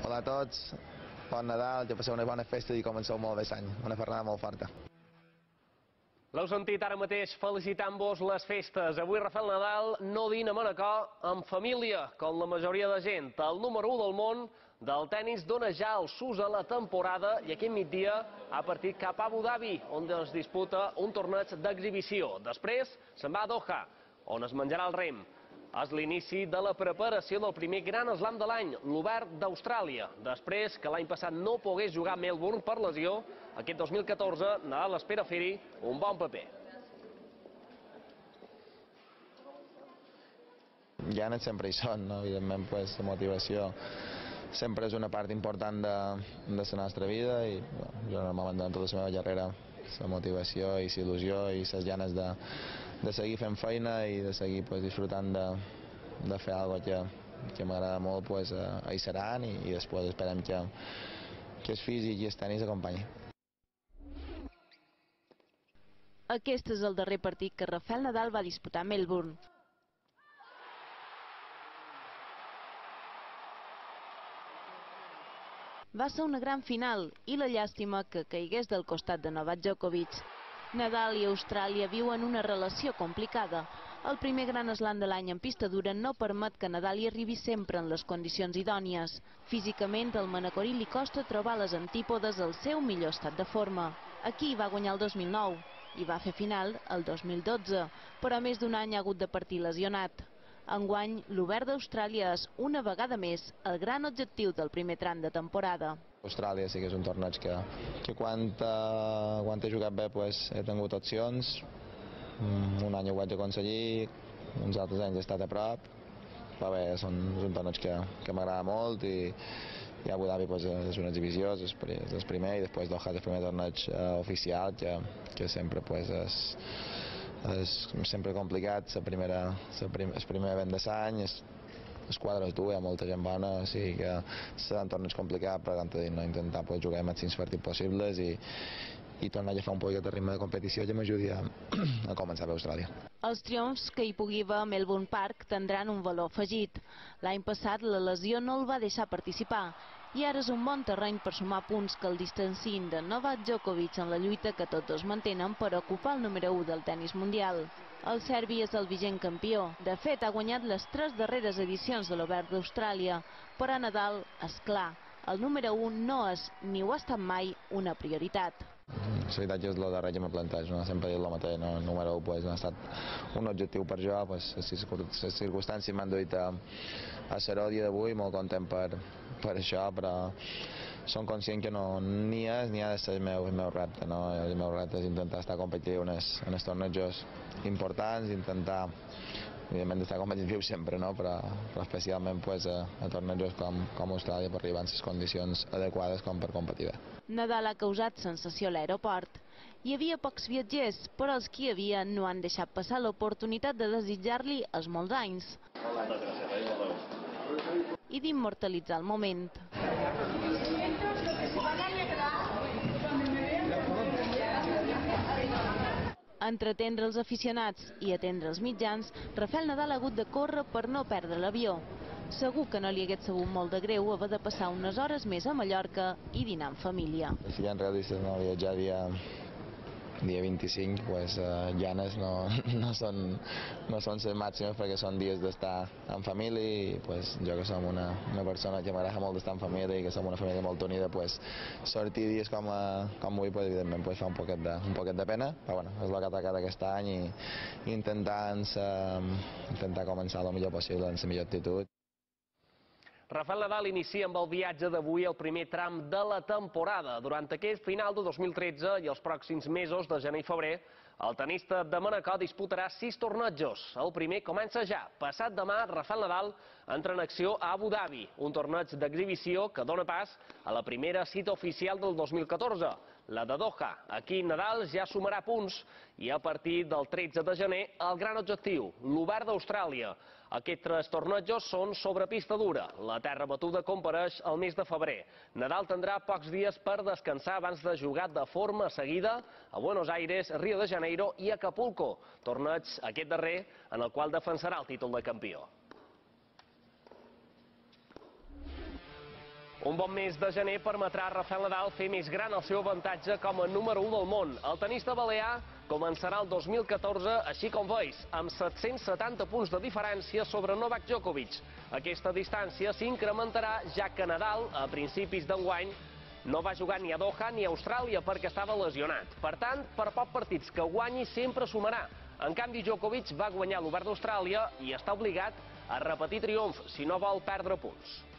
Hola a tots, bon Nadal, que passeu una bona festa i comenceu molt bé l'any. Una ferrada molt forta. L'heu sentit ara mateix felicitant-vos les festes. Avui Rafael Nadal no dina a Manacor amb família, com la majoria de gent. El número 1 del món del tennis dona ja el sus a la temporada i aquest migdia ha partit cap a Abu Dhabi, on es disputa un torneig d'exhibició. Després se'n va a Doha, on es menjarà el rem. És l'inici de la preparació del primer gran slam de l'any, l'Obert d'Austràlia. Després que l'any passat no pogués jugar a Melbourne per lesió, aquest 2014 Nadal espera fer-hi un bon paper. Ganes sempre hi són, no? Evidentment, la motivació sempre és una part important de la nostra vida i jo normalment durant tota la meva carrera la motivació i la il·lusió i les ganes de seguir fent feina i de seguir disfrutant de fer alguna que m'agrada molt, hi seran i després esperem que el físic i el tenis acompanyi. Aquest és el darrer partit que Rafael Nadal va disputar a Melbourne. Va ser una gran final i la llàstima que caigués del costat de Novak Djokovic. Nadal i Austràlia viuen una relació complicada. El primer gran slam de l'any en pista dura no permet que Nadal hi arribi sempre en les condicions idònies. Físicament, al manacorí li costa trobar les antípodes al seu millor estat de forma. Aquí va guanyar el 2009 i va fer final el 2012, però més d'un any ha hagut de partir lesionat. Enguany, l'Obert d'Austràlia és una vegada més el gran objectiu del primer tram de temporada. Austràlia sí que és un torneig que quan he jugat bé he tingut opcions. Un any ho vaig aconseguir, uns altres anys he estat a prop, però bé, és un torneig que m'agrada molt i Abu Dhabi és una exhibició, és el primer, i després Doha és el primer torneig oficial que sempre és sempre complicat, el primer event de l'any, els quadres dur, hi ha molta gent bona, o sigui que seran torneig complicat, però no intentar jugar els màxims partits possibles i tornar a fer un poquet de ritme de competició que m'ajudi a començar a Austràlia. Els triomfs que hi pugui haver a Melbourne Park tindran un valor afegit. L'any passat la lesió no el va deixar participar i ara és un bon terreny per sumar punts que el distanciïn de Novak Djokovic en la lluita que tots dos mantenen per ocupar el número 1 del tennis mundial. El serbi és el vigent campió. De fet, ha guanyat les 3 darreres edicions de l'Obert d'Austràlia. Per a Nadal, és clar, el número 1 no és, ni ho ha estat mai, una prioritat. La veritat és el darrer que me plantejo, sempre he dit el mateix, el número 1 ha estat un objectiu per jo, les circumstàncies m'han duit a ser-ho a dia d'avui, molt content per això, però som conscient que ni ha de ser el meu repte, el meu repte és intentar estar competitiu en els tornejos importants, intentar evidentment estar competitiu sempre, però especialment a tornejos com Austràlia per arribar en les condicions adequades com per competir bé. Nadal ha causat sensació a l'aeroport. Hi havia pocs viatgers, però els que hi havia no han deixat passar l'oportunitat de desitjar-li els molts anys i d'immortalitzar el moment. Entretendre els aficionats i atendre els mitjans, Rafael Nadal ha hagut de córrer per no perdre l'avió. Segur que no li hagués sabut molt de greu haver de passar unes hores més a Mallorca i dinar en família. Si ja en realistes no viatjar dia 25, ganes no són les màximes perquè són dies d'estar en família i jo que som una persona que m'agrada molt d'estar en família i que som una família molt unida, sortir dies com avui evidentment fa un poquet de pena, però és el que ha tocat aquest any i intentar començar el millor possible, en la millor actitud. Rafael Nadal inicia amb el viatge d'avui el primer tram de la temporada. Durant aquest final de 2013 i els pròxims mesos de gener i febrer, el tenista de Manacor disputarà 6 tornejos. El primer comença ja. Passat demà, Rafael Nadal entra en acció a Abu Dhabi, un torneig d'exhibició que dona pas a la primera cita oficial del 2014, la de Doha. Aquí Nadal ja sumarà punts i a partir del 13 de gener el gran objectiu, l'Obert d'Austràlia. Aquests 3 tornejos són sobre pista dura. La terra batuda compareix el mes de febrer. Nadal tindrà pocs dies per descansar abans de jugar de forma seguida a Buenos Aires, Rio de Janeiro i Acapulco. Torneig aquest darrer en el qual defensarà el títol de campió. Un bon mes de gener permetrà a Rafael Nadal fer més gran el seu avantatge com a número 1 del món. El tenista balear començarà el 2014 així com veus, amb 770 punts de diferència sobre Novak Djokovic. Aquesta distància s'incrementarà ja que Nadal, a principis d'enguany, no va jugar ni a Doha ni a Austràlia perquè estava lesionat. Per tant, per pocs partits que guanyi sempre sumarà. En canvi, Djokovic va guanyar l'Obert d'Austràlia i està obligat a repetir triomf si no vol perdre punts.